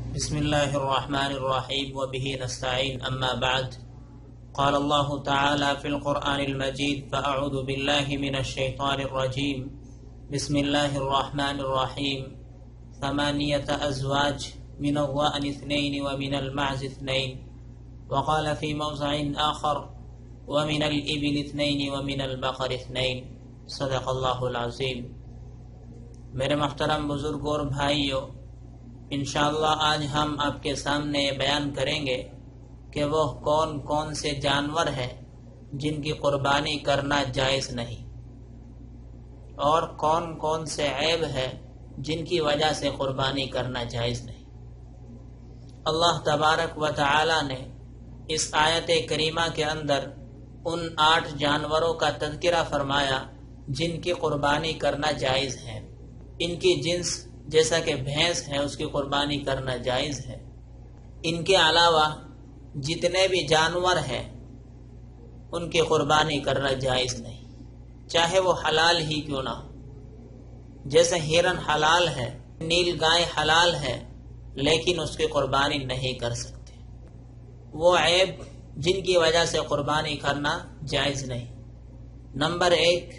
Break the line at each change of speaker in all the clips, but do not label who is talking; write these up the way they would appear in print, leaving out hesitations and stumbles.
بسم الله الرحمن الرحيم وبه نستعين أما بعد قال الله تعالى في القرآن المجيد فأعوذ بالله من الشيطان الرجيم بسم الله الرحمن الرحيم 8 أزواج من الضأن 2 ومن المعز 2 وقال في موضع آخر ومن الإبل 2 ومن البقر 2 صدق اللہ العظیم۔ میرے محترم بزرگوں اور بھائیوں، انشاءاللہ آج ہم آپ کے سامنے بیان کریں گے کہ وہ کون کون سے جانور ہیں جن کی قربانی کرنا جائز نہیں، اور کون کون سے عیب ہے جن کی وجہ سے قربانی کرنا جائز نہیں۔ اللہ تبارک و تعالی نے اس آیت کریمہ کے اندر ان 8 جانوروں کا تذکرہ فرمایا جن کی قربانی کرنا جائز ہے۔ ان کی جنس جیسا کہ بھینس ہے اس کی قربانی کرنا جائز ہے۔ ان کے علاوہ جتنے بھی جانور ہیں ان کی قربانی کرنا جائز نہیں، چاہے وہ حلال ہی کیوں نہ ہو۔ جیسے ہرن حلال ہے، نیل گائے حلال ہے، لیکن اس کی قربانی نہیں کر سکتے۔ وہ عیب جن کی وجہ سے قربانی کرنا جائز نہیں۔ نمبر 1،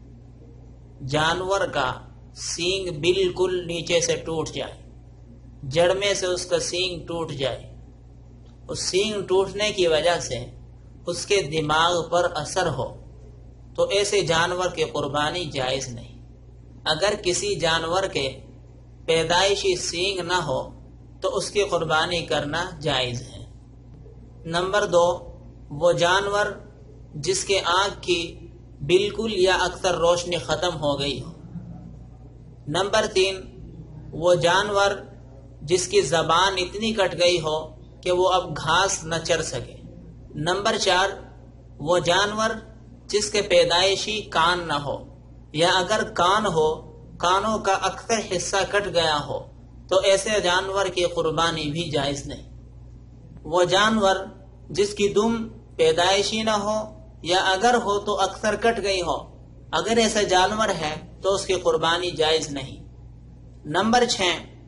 جانور کا سینگ بالکل نیچے سے ٹوٹ جائے، جڑ میں سے اس کا سینگ ٹوٹ جائے۔ اس سینگ ٹوٹنے کی وجہ سے اس کے دماغ پر اثر ہو تو ایسے جانور کی قربانی جائز نہیں۔ اگر کسی جانور کے پیدائشی سینگ نہ ہو تو اس کی قربانی کرنا جائز ہے۔ نمبر 2، وہ جانور جس کے آنکھ کی بالکل یا اکثر روشنی ختم ہو گئی ہو۔ نمبر 3، وہ جانور جس کی زبان اتنی کٹ گئی ہو کہ وہ اب گھاس نہ چر سکے۔ نمبر 4، وہ جانور جس کے پیدائشی کان نہ ہو، یا اگر کان ہو کانوں کا اکثر حصہ کٹ گیا ہو تو ایسے جانور کی قربانی بھی جائز نہیں۔ وہ جانور جس کی دم پیدائشی نہ ہو یا اگر ہو تو اکثر کٹ گئی ہو، اگر ایسا جانور ہے تو اس کی قربانی جائز نہیں۔ نمبر 6،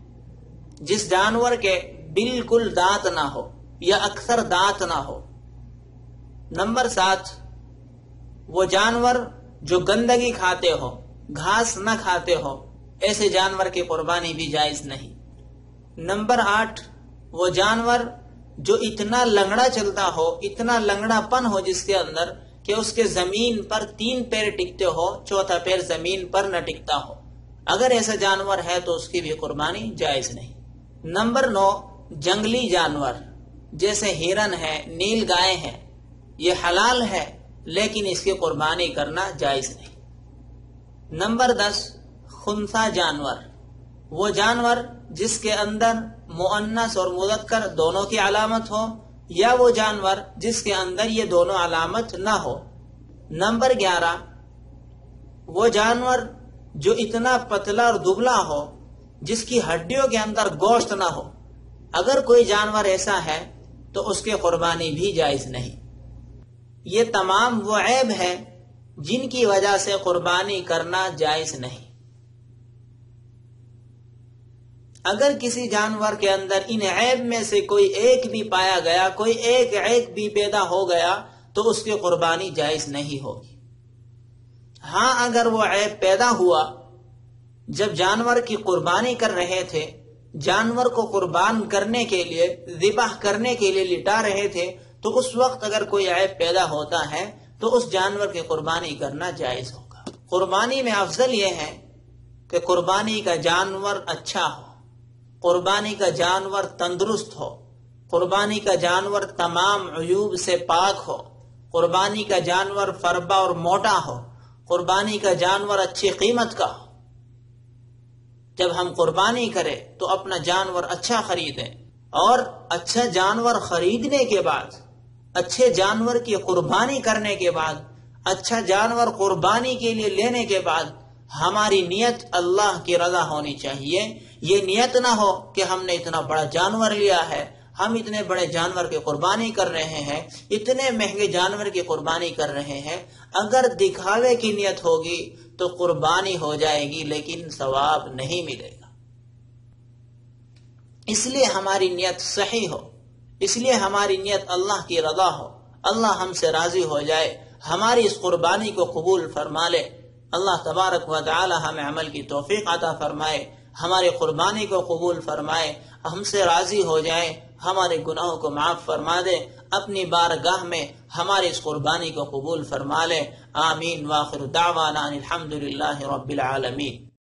جس جانور کے بالکل دانت نہ ہو یا اکثر دانت نہ ہو۔ نمبر 7، وہ جانور جو گندگی کھاتے ہو، گھاس نہ کھاتے ہو، ایسے جانور کی قربانی بھی جائز نہیں۔ نمبر 8، وہ جانور جو اتنا لنگڑا چلتا ہو، اتنا لنگڑا پن ہو جس کے اندر کہ اس کے زمین پر 3 پیر ٹکتے ہو، چوتھا پیر زمین پر نہ ٹکتا ہو، اگر ایسا جانور ہے تو اس کی بھی قربانی جائز نہیں۔ نمبر 9، جنگلی جانور جیسے ہرن ہے، نیل گائے ہے، یہ حلال ہے لیکن اس کی قربانی کرنا جائز نہیں۔ نمبر 10، خنثی جانور، وہ جانور جس کے اندر مؤنث اور مذکر دونوں کی علامت ہو، یا وہ جانور جس کے اندر یہ دونوں علامت نہ ہو۔ نمبر 11، وہ جانور جو اتنا پتلا اور دبلا ہو جس کی ہڈیوں کے اندر گوشت نہ ہو، اگر کوئی جانور ایسا ہے تو اس کی قربانی بھی جائز نہیں۔ یہ تمام وہ عیب ہے جن کی وجہ سے قربانی کرنا جائز نہیں۔ اگر کسی جانور کے اندر ان عیب میں سے کوئی ایک بھی پایا گیا، کوئی ایک عیب بھی پیدا ہو گیا تو اس کی قربانی جائز نہیں ہوگی۔ ہاں، اگر وہ عیب پیدا ہوا جب جانور کی قربانی کر رہے تھے، جانور کو قربان کرنے کے لیے، ذبح کرنے کے لیے لٹا رہے تھے، تو اس وقت اگر کوئی عیب پیدا ہوتا ہے تو اس جانور کی قربانی کرنا جائز ہوگا۔ قربانی میں افضل یہ ہے کہ قربانی کا جانور اچھا ہو، قربانی کا جانور تندرست ہو، قربانی کا جانور تمام عیوب سے پاک ہو، قربانی کا جانور فربا اور موٹا ہو، قربانی کا جانور اچھی قیمت کا ہو۔ جب ہم قربانی کریں تو اپنا جانور اچھا خریدیں، اور اچھا جانور خریدنے کے بعد، اچھے جانور کی قربانی کرنے کے بعد، اچھا جانور قربانی کے لیے لینے کے بعد ہماری نیت اللہ کی رضا ہونی چاہیے۔ یہ نیت نہ ہو کہ ہم نے اتنا بڑا جانور لیا ہے، ہم اتنے بڑے جانور کی قربانی کر رہے ہیں، اتنے مہنگے جانور کی قربانی کر رہے ہیں، اگر دکھاوے کی نیت ہوگی تو قربانی ہو جائے گی لیکن ثواب نہیں ملے گا۔ اس لیے ہماری نیت صحیح ہو، اس لیے ہماری نیت اللہ کی رضا ہو، اللہ ہم سے راضی ہو جائے، ہماری اس قربانی کو قبول فرما لے۔ اللہ تبارک و تعالی ہمیں عمل کی توفیق عطا فرمائے، ہماری قربانی کو قبول فرمائے، ہم سے راضی ہو جائے، ہمارے گناہوں کو معاف فرما دے، اپنی بارگاہ میں ہماری اس قربانی کو قبول فرما لے۔ آمین۔ وآخر دعوانا الحمد للہ رب العالمین۔